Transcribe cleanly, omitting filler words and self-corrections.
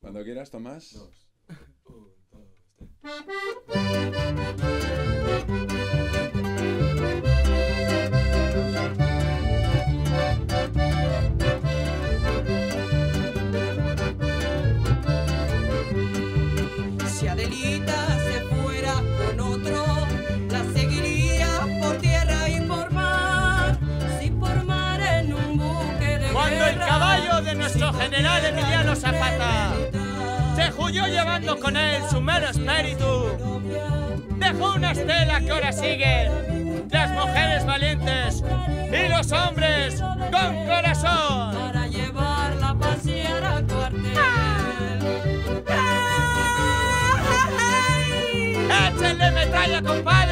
Cuando quieras, Tomás. 2. 1, 2, 3. Si Adelita se fuera con otro, la seguiría por tierra y por mar. Si por mar en un buque de Cuando guerra, el caballo de nuestro general Emiliano Zapata se huyó llevando con él su mero espíritu, dejó una estela que ahora siguen las mujeres valientes y los hombres con corazón. Para llevarla a pasear a cuartel. ¡Échenle metralla, compadre!